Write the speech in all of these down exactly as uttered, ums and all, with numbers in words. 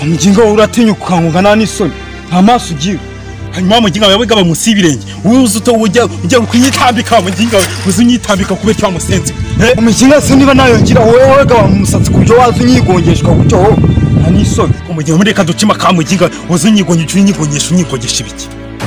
Muginga uratinyuka ngana n'isoni amaso ugira hanyuma muginga yawe gaba musibirenge uzi uto ujya ujya kunyitambika muginga uzunyitambika kube cyo musenze eh muginga se niba nayo ngira wowe gaba musatsi kubyo wazi nyigongeshwa gutyo ho n'isoni umuginga muri reka ducima ka muginga uzunyigonye unyigonyesha unyigogesha ibiki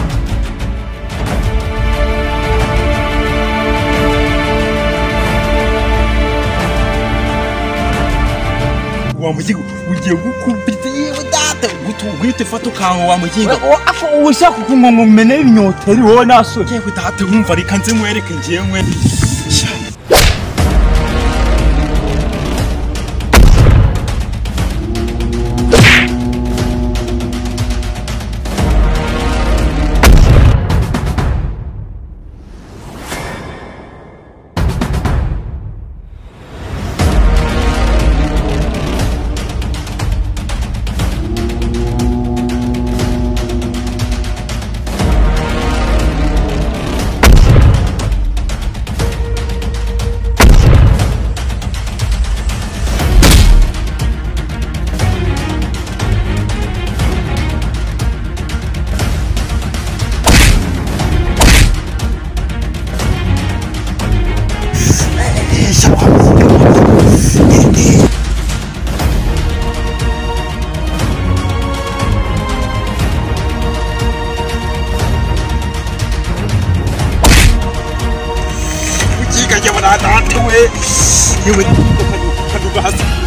wa muginga ugiye gukubita yewe data gutugwite fato kango wa muginga afo ushaka kumungu mene inyoteri wowe naso yewe data umva reka nze mwereke ngiye mwe Yewe, yewe, kaduga hasi.